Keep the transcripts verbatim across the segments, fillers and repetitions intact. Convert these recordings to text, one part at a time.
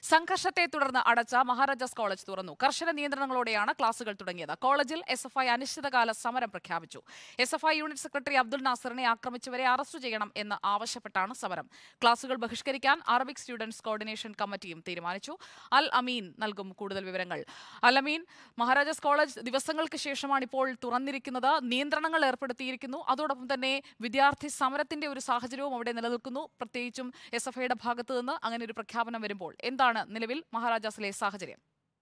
സംഘർഷത്തെ തുടർന്ന് അടച്ച മഹാരാജാസ് കോളേജ് തുറന്നു. കർശന നിയന്ത്രണങ്ങളോടെയാണ് ക്ലാസുകൾ തുടങ്ങിയത്. കോളേജിൽ എസ് എഫ് ഐ അനിശ്ചിതകാല സമരം പ്രഖ്യാപിച്ചു. S F I unit secretary Abdul നാസറിനെ ആക്രമിച്ചവരെ അറസ്റ്റ് ചെയ്യണം എന്ന് ആവശ്യപ്പെട്ടാണ് സമരം. ക്ലാസുകൾ ബഹിഷ്കരിക്കാൻ അറബിക് സ്റ്റുഡൻസ് കോർഡിനേഷൻ കമ്മിറ്റിയും തീരുമാനിച്ചു. അൽ അമീൻ നൽകും കൂടുതൽ വിവരങ്ങൾ. അൽ അമീൻ, മഹാരാജാസ് കോളേജ് ദിവസങ്ങൾക്ക് ശേഷമാണ് ഇപ്പോൾ തുറന്നിരിക്കുന്നത്. നിയന്ത്രണങ്ങൾ ഏർപ്പെടുത്തിയിരിക്കുന്നു. അതോടൊപ്പം തന്നെ വിദ്യാർത്ഥി സമരത്തിന്റെ ഒരു സാഹചര്യവും അവിടെ നിലനിൽക്കുന്നു. പ്രത്യേകിച്ചും എസ് എഫ് ഐയുടെ ഭാഗത്ത് നിന്ന് അങ്ങനെ ഒരു പ്രഖ്യാപനം വരുമ്പോൾ എന്താണ് നിലവിൽ മഹാരാജാസിലെ സാഹചര്യം?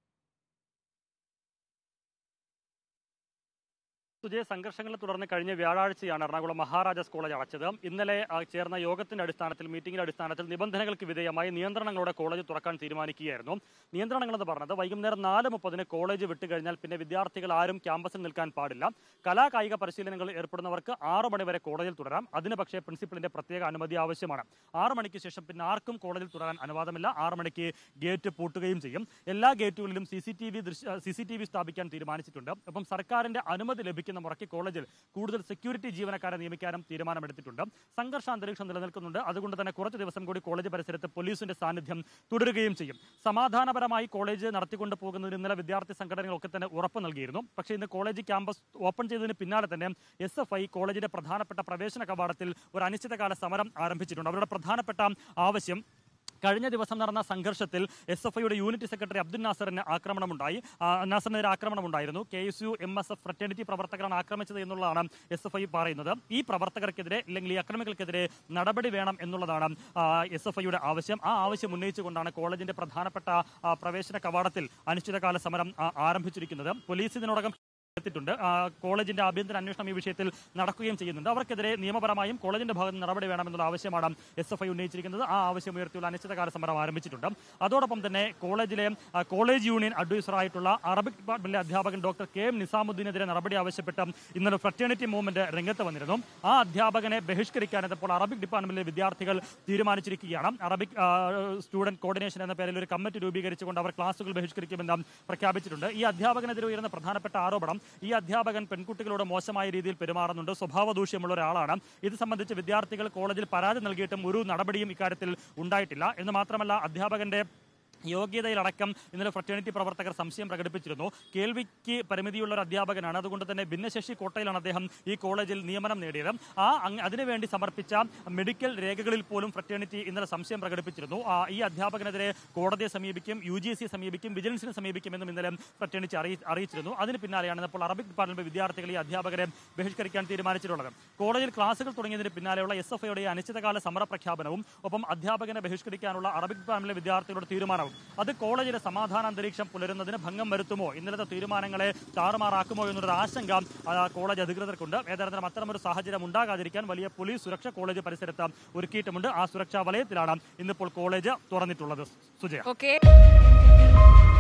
സുജയ, സംഘർഷങ്ങളെ തുടർന്ന് കഴിഞ്ഞ വ്യാഴാഴ്ചയാണ് എറണാകുളം മഹാരാജാസ് കോളേജ് അടച്ചത്. ഇന്നലെ ചേർന്ന യോഗത്തിന്റെ അടിസ്ഥാനത്തിൽ മീറ്റിംഗിന്റെ അടിസ്ഥാനത്തിൽ നിബന്ധനകൾക്ക് വിധേയമായി നിയന്ത്രണങ്ങളോടെ കോളേജ് തുറക്കാൻ തീരുമാനിക്കുകയായിരുന്നു. നിയന്ത്രണങ്ങളെന്ന് പറഞ്ഞത് വൈകുന്നേരം നാല് മുപ്പതിന് കോളേജ് വിട്ടുകഴിഞ്ഞാൽ പിന്നെ വിദ്യാർത്ഥികൾ ആരും ക്യാമ്പസിൽ നിൽക്കാൻ പാടില്ല. കലാ കായിക പരിശീലനങ്ങൾ ഏർപ്പെടുന്നവർക്ക് ആറു മണിവരെ കോളേജിൽ തുടരാം. അതിന് പക്ഷേ പ്രിൻസിപ്പലിന്റെ പ്രത്യേക അനുമതി ആവശ്യമാണ്. ആറു മണിക്ക് ശേഷം പിന്നെ ആർക്കും കോളേജിൽ തുടരാൻ അനുവാദമില്ല. ആറു മണിക്ക് ഗേറ്റ് പൂട്ടുകയും ചെയ്യും. എല്ലാ ഗേറ്റുകളിലും C C T V C C T V സ്ഥാപിക്കാൻ തീരുമാനിച്ചിട്ടുണ്ട്. അപ്പം സർക്കാരിന്റെ അനുമതി ലഭിക്കും മുറയ്ക്ക് കോളേജിൽ കൂടുതൽ സെക്യൂരിറ്റി ജീവനക്കാരെ നിയമിക്കാനും തീരുമാനമെടുത്തിട്ടുണ്ട്. സംഘർഷ അന്തരീക്ഷം നിലനിൽക്കുന്നുണ്ട്. അതുകൊണ്ട് തന്നെ കുറച്ച് ദിവസം കൂടി കോളേജ് പരിസരത്ത് പോലീസിന്റെ സാന്നിധ്യം തുടരുകയും ചെയ്യും. സമാധാനപരമായി കോളേജ് നടത്തിക്കൊണ്ടു പോകുന്നതിന് ഇന്നലെ വിദ്യാർത്ഥി സംഘടനകളൊക്കെ തന്നെ ഉറപ്പ് നൽകിയിരുന്നു. പക്ഷേ ഇന്ന് കോളേജ് ക്യാമ്പസ് ഓപ്പൺ ചെയ്തതിന് പിന്നാലെ തന്നെ എസ് എഫ് ഐ കോളേജിന്റെ പ്രധാനപ്പെട്ട പ്രവേശന കവാടത്തിൽ ഒരു അനിശ്ചിതകാല സമരം ആരംഭിച്ചിട്ടുണ്ട്. അവരുടെ പ്രധാനപ്പെട്ട ആവശ്യം, കഴിഞ്ഞ ദിവസം നടന്ന സംഘർഷത്തിൽ എസ് എഫ് ഐയുടെ യൂണിറ്റ് സെക്രട്ടറി അബ്ദുൽ നാസറിന് ആക്രമണമുണ്ടായി നാസറിനെതിരെ ആക്രമണമുണ്ടായിരുന്നു. K S U M S F fraternity പ്രവർത്തകരാണ് ആക്രമിച്ചത് എന്നുള്ളതാണ് എസ് എഫ് ഐ പറയുന്നത്. ഈ പ്രവർത്തകർക്കെതിരെ അല്ലെങ്കിൽ ഈ അക്രമികൾക്കെതിരെ നടപടി വേണം എന്നുള്ളതാണ് എസ് എഫ് ഐയുടെ ആവശ്യം. ആ ആവശ്യം ഉന്നയിച്ചുകൊണ്ടാണ് കോളേജിന്റെ പ്രധാനപ്പെട്ട പ്രവേശന കവാടത്തിൽ അനിശ്ചിതകാല സമരം ആരംഭിച്ചിരിക്കുന്നത്. പോലീസ് ഇതിനോടകം ത്തിട്ടുണ്ട്. കോളേജിന്റെ ആഭ്യന്തര അന്വേഷണം ഈ വിഷയത്തിൽ നടക്കുകയും ചെയ്യുന്നുണ്ട്. അവർക്കെതിരെ നിയമപരമായും കോളേജിന്റെ ഭാഗത്ത് നടപടി വേണമെന്നുള്ള ആവശ്യമാണ് എസ് എഫ് ഐ ഉന്നയിച്ചിരിക്കുന്നത്. ആ ആവശ്യം ഉയർത്തിയുള്ള അനിശ്ചിതകാല സമരം ആരംഭിച്ചിട്ടുണ്ട്. അതോടൊപ്പം തന്നെ കോളേജിലെ കോളേജ് യൂണിയൻ അഡ്വൈസറായിട്ടുള്ള അറബിക് ഡിപ്പാർട്ട്മെന്റിലെ അധ്യാപകൻ ഡോക്ടർ കെ എം നിസാമുദ്ദീനെതിരെ നടപടി ആവശ്യപ്പെട്ട് ഇന്നലെ ഫ്രറ്റേണിറ്റി മൂവ്മെന്റ് രംഗത്ത് വന്നിരുന്നു. ആ അധ്യാപകനെ ബഹിഷ്കരിക്കാനെത്തപ്പോൾ അറബിക് ഡിപ്പാർട്ട്മെന്റിലെ വിദ്യാർത്ഥികൾ തീരുമാനിച്ചിരിക്കുകയാണ്. അറബിക് സ്റ്റുഡന്റ് കോർഡിനേഷൻ എന്ന പേരിൽ ഒരു കമ്മിറ്റി രൂപീകരിച്ചുകൊണ്ട് അവർ ക്ലാസുകൾ ബഹിഷ്കരിക്കുമെന്ന് പ്രഖ്യാപിച്ചിട്ടുണ്ട്. ഈ അധ്യാപകനെതിരെ ഉയർന്ന പ്രധാനപ്പെട്ട ആരോപണം, ഈ അധ്യാപകൻ പെൺകുട്ടികളോട് മോശമായ രീതിയിൽ പെരുമാറുന്നുണ്ട്, സ്വഭാവ ദൂഷ്യമുള്ള ഒരാളാണ്. ഇത് സംബന്ധിച്ച് വിദ്യാർത്ഥികൾ കോളേജിൽ പരാതി നൽകിയിട്ടും ഒരു നടപടിയും ഇക്കാര്യത്തിൽ ഉണ്ടായിട്ടില്ല. എന്ന് മാത്രമല്ല, അധ്യാപകന്റെ യോഗ്യതയിലടക്കം ഇന്നലെ ഫ്രറ്റേണിറ്റി പ്രവർത്തകർ സംശയം പ്രകടിപ്പിച്ചിരുന്നു. കേൾവിക്ക് പരിമിതിയുള്ള ഒരു അധ്യാപകനാണ്. അതുകൊണ്ട് തന്നെ ഭിന്നശേഷി കോട്ടയിലാണ് അദ്ദേഹം ഈ കോളേജിൽ നിയമനം നേടിയത്. ആ അതിനുവേണ്ടി സമർപ്പിച്ച മെഡിക്കൽ രേഖകളിൽ പോലും ഫ്രറ്റേണിറ്റി ഇന്നലെ സംശയം പ്രകടിപ്പിച്ചിരുന്നു. ഈ അധ്യാപകനെതിരെ കോടതിയെ സമീപിക്കും, യു ജി സിയെ സമീപിക്കും, വിജിലൻസിനെ സമീപിക്കുമെന്നും ഇന്നലെ ഫ്രറ്റേണിറ്റി അറിയിച്ചിരുന്നു. അതിന് പിന്നാലെയാണ് ഇപ്പോൾ അറബിക് ഡിപ്പാർട്ട്മെന്റ് വിദ്യാർത്ഥികൾ ഈ അധ്യാപകരെ ബഹിഷ്കരിക്കാൻ തീരുമാനിച്ചിട്ടുള്ളത്. കോളേജിൽ ക്ലാസുകൾ തുടങ്ങിയതിന് പിന്നാലെയുള്ള എസ് എഫ് ഐയുടെ അനിശ്ചിതകാല സമര പ്രഖ്യാപനവും ഒപ്പം അധ്യാപകനെ ബഹിഷ്കരിക്കാനുള്ള അറബിക് ഡിപ്പാർട്ട്മെന്റിലെ വിദ്യാർത്ഥികളുടെ തീരുമാനവും അത് കോളേജിലെ സമാധാന അന്തരീക്ഷം പുലരുന്നതിന് ഭംഗം വരുത്തുമോ, ഇന്നലത്തെ തീരുമാനങ്ങളെ താറുമാറാക്കുമോ എന്നൊരു ആശങ്ക കോളേജ് അധികൃതർക്കുണ്ട്. ഏതായാലും അത്തരമൊരു സാഹചര്യം ഉണ്ടാകാതിരിക്കാൻ വലിയ പോലീസ് സുരക്ഷ കോളേജ് പരിസരത്ത് ഒരുക്കിയിട്ടുമുണ്ട്. ആ സുരക്ഷാ വലയത്തിലാണ് ഇന്നിപ്പോൾ കോളേജ് തുറന്നിട്ടുള്ളത്. സുജയ.